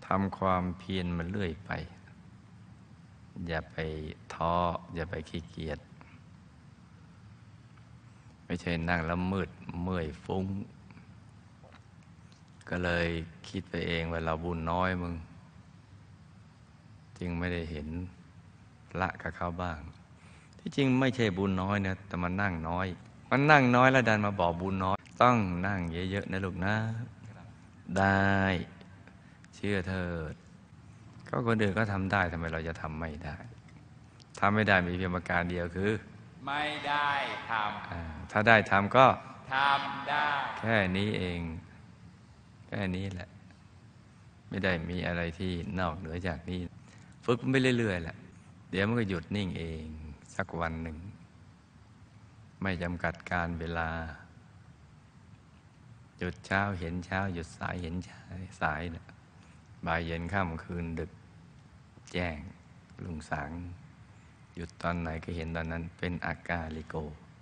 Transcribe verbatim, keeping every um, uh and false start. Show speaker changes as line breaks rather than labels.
ทำความเพียรมันเรื่อยไปอย่าไปท้ออย่าไปขี้เกียจไม่ใช่นั่งแล้วมืดเมื่อยฟุ้งก็เลยคิดไปเองว่าเราบุญน้อยมึงจึงไม่ได้เห็นละกับเขาบ้างที่จริงไม่ใช่บุญน้อยนะแต่มันนั่งน้อยมันนั่งน้อยแล้วดันมาบอกบุญน้อยต้องนั่งเยอะๆนะลูกนะได้เชื่อเถิดก็คนอื่นก็ทำได้ทำไมเราจะทำไม่ได้ทำไม่ได้มีเพียงประการเดียวคือ
ไม่ได้ท
ำถ้าได้ทำก็
ำทำได้
แค่นี้เองแค่นี้แหละไม่ได้มีอะไรที่นอกเหนือจากนี้ฝึกไปเรื่อยๆแหละเดี๋ยวมันก็หยุดนิ่งเองสักวันหนึ่งไม่จำกัดการเวลาหยุดเช้าเห็นเช้าหยุดสายเห็นสายนะบ่ายเย็นค่ำคืนดึกแจ้งลุงสางหยุดตอนไหนก็เห็นตอนนั้นเป็นอากาลิโก